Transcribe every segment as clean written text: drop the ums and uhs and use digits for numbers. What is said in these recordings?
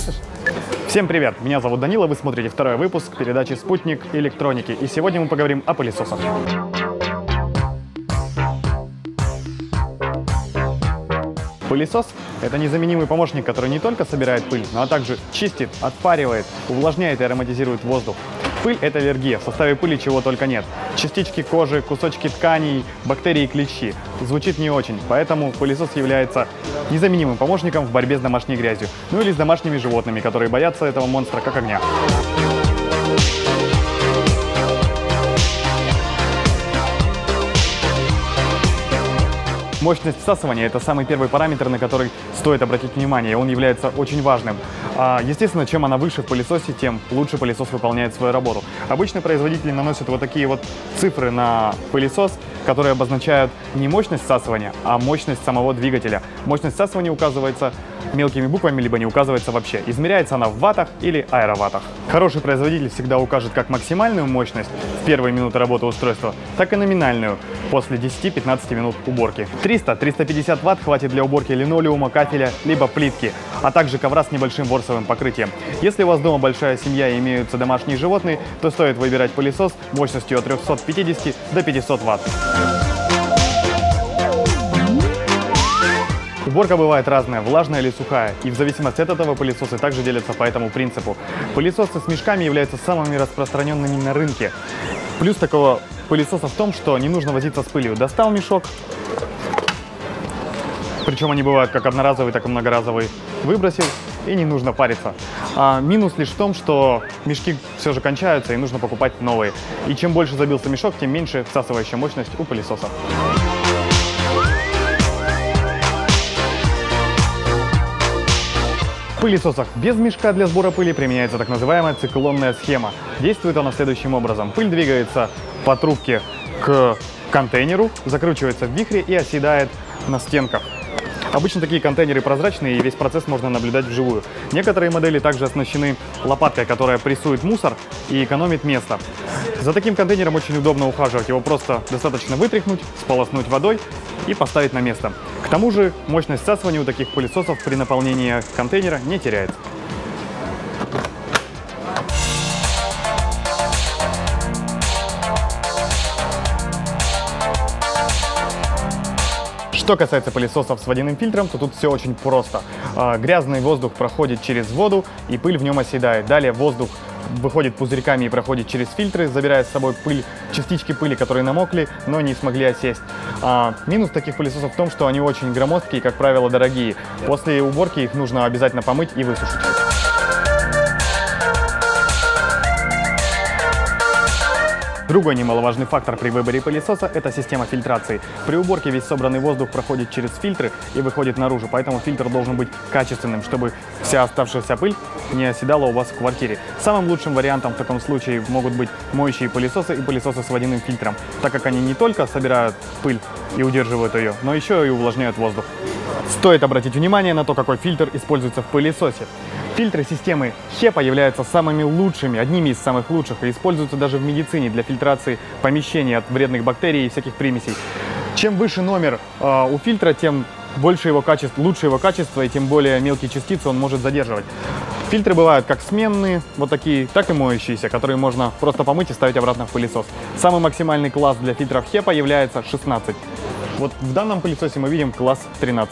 Слышишь? Всем привет! Меня зовут Данила, вы смотрите второй выпуск передачи «Спутник электроники». И сегодня мы поговорим о пылесосах. Пылесос – это незаменимый помощник, который не только собирает пыль, но также чистит, отпаривает, увлажняет и ароматизирует воздух. Пыль – это аллергия, в составе пыли чего только нет. Частички кожи, кусочки тканей, бактерии, клещи. Звучит не очень, поэтому пылесос является незаменимым помощником в борьбе с домашней грязью. Ну или с домашними животными, которые боятся этого монстра как огня. Мощность всасывания – это самый первый параметр, на который стоит обратить внимание, и он является очень важным. Естественно, чем она выше в пылесосе, тем лучше пылесос выполняет свою работу. Обычно производители наносят вот такие вот цифры на пылесос, которые обозначают не мощность всасывания, а мощность самого двигателя. Мощность всасывания указывается мелкими буквами, либо не указывается вообще. Измеряется она в ваттах или аэроваттах. Хороший производитель всегда укажет как максимальную мощность в первые минуты работы устройства, так и номинальную после 10-15 минут уборки. 300-350 Вт хватит для уборки линолеума, кафеля, либо плитки, а также ковра с небольшим ворсовым покрытием. Если у вас дома большая семья и имеются домашние животные, то стоит выбирать пылесос мощностью от 350 до 500 Вт. Уборка бывает разная, влажная или сухая, и в зависимости от этого пылесосы также делятся по этому принципу. Пылесосы с мешками являются самыми распространенными на рынке. Плюс такого пылесоса в том, что не нужно возиться с пылью. Достал мешок, причем они бывают как одноразовые, так и многоразовые, выбросил, и не нужно париться. Минус лишь в том, что мешки все же кончаются, и нужно покупать новые. И чем больше забился мешок, тем меньше всасывающая мощность у пылесоса. В пылесосах без мешка для сбора пыли применяется так называемая циклонная схема. Действует она следующим образом. Пыль двигается по трубке к контейнеру, закручивается в вихре и оседает на стенках. Обычно такие контейнеры прозрачные, и весь процесс можно наблюдать вживую. Некоторые модели также оснащены лопаткой, которая прессует мусор и экономит место. За таким контейнером очень удобно ухаживать. Его просто достаточно вытряхнуть, сполоснуть водой и поставить на место. К тому же мощность всасывания у таких пылесосов при наполнении контейнера не теряется. Что касается пылесосов с водяным фильтром, то тут все очень просто. Грязный воздух проходит через воду, и пыль в нем оседает. Далее воздух выходит пузырьками и проходит через фильтры, забирая с собой пыль, частички пыли, которые намокли, но не смогли осесть. Минус таких пылесосов в том, что они очень громоздкие и, как правило, дорогие. После уборки их нужно обязательно помыть и высушить. Другой немаловажный фактор при выборе пылесоса – это система фильтрации. При уборке весь собранный воздух проходит через фильтры и выходит наружу, поэтому фильтр должен быть качественным, чтобы вся оставшаяся пыль не оседала у вас в квартире. Самым лучшим вариантом в таком случае могут быть моющие пылесосы и пылесосы с водяным фильтром, так как они не только собирают пыль и удерживают ее, но еще и увлажняют воздух. Стоит обратить внимание на то, какой фильтр используется в пылесосе. Фильтры системы HEPA являются самыми лучшими, одними из самых лучших, и используются даже в медицине для фильтрации помещений от вредных бактерий и всяких примесей. Чем выше номер у фильтра, тем больше его качество, лучше его качество, и тем более мелкие частицы он может задерживать. Фильтры бывают как сменные, вот такие, так и моющиеся, которые можно просто помыть и ставить обратно в пылесос. Самый максимальный класс для фильтров HEPA является 16. Вот в данном пылесосе мы видим класс 13.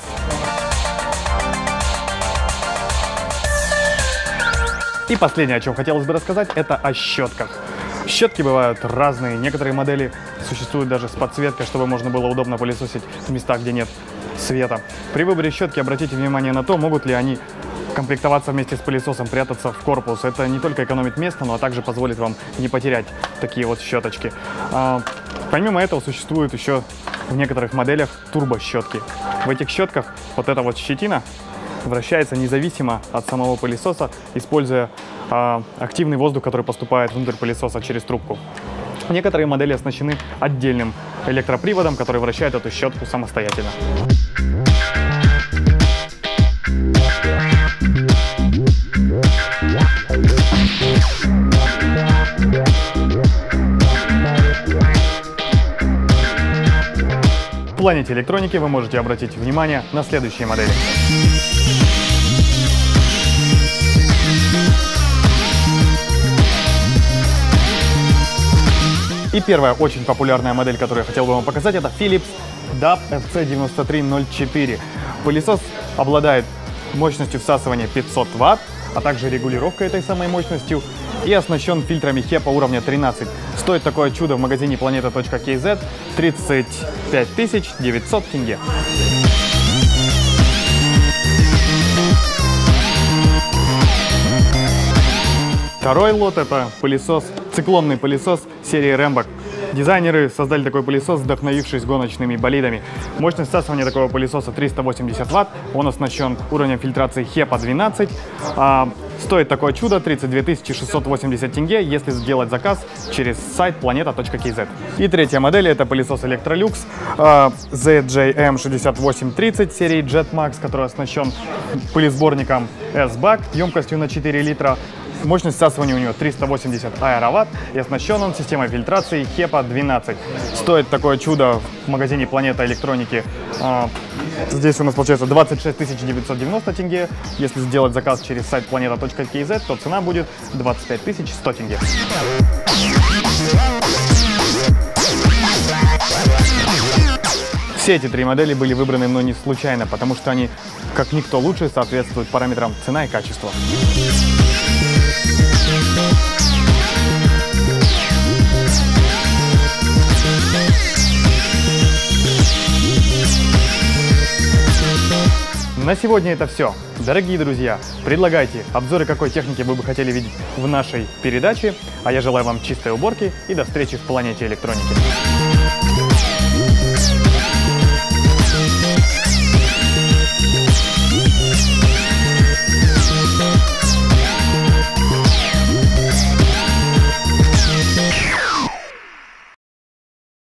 И последнее, о чем хотелось бы рассказать, это о щетках. Щетки бывают разные, некоторые модели существуют даже с подсветкой, чтобы можно было удобно пылесосить в местах, где нет света. При выборе щетки обратите внимание на то, могут ли они комплектоваться вместе с пылесосом, прятаться в корпус. Это не только экономит место, но также позволит вам не потерять такие вот щеточки. Помимо этого существуют еще в некоторых моделях турбощетки. В этих щетках вот эта вот щетина вращается независимо от самого пылесоса, используя активный воздух, который поступает внутрь пылесоса через трубку. Некоторые модели оснащены отдельным электроприводом, который вращает эту щетку самостоятельно. В планете электроники вы можете обратить внимание на следующие модели. И первая очень популярная модель, которую я хотел бы вам показать, это Philips DAP FC9304. Пылесос обладает мощностью всасывания 500 Вт, а также регулировкой этой самой мощностью и оснащен фильтрами HEPA уровня 13. Стоит такое чудо в магазине planeta.kz 35 900 тенге. Второй лот — это пылесос, циклонный пылесос серии Rembach. Дизайнеры создали такой пылесос, вдохновившись гоночными болидами. Мощность всасывания такого пылесоса 380 Вт. Он оснащен уровнем фильтрации HEPA 12. Стоит такое чудо 32 680 тенге, если сделать заказ через сайт planeta.kz. И третья модель — это пылесос Electrolux ZJM6830 серии Jetmax, который оснащен пылесборником S-Bag емкостью на 4 литра. Мощность всасывания у него 380 аэроватт и оснащен он системой фильтрации HEPA 12. Стоит такое чудо в магазине Планета Электроники. Здесь у нас получается 26 990 тенге. Если сделать заказ через сайт planeta.kz, то цена будет 25 100 тенге. Все эти три модели были выбраны мной не случайно, потому что они, как никто лучше, соответствуют параметрам цена и качество. На сегодня это все. Дорогие друзья, предлагайте обзоры, какой техники вы бы хотели видеть в нашей передаче. А я желаю вам чистой уборки и до встречи в Планете Электроники.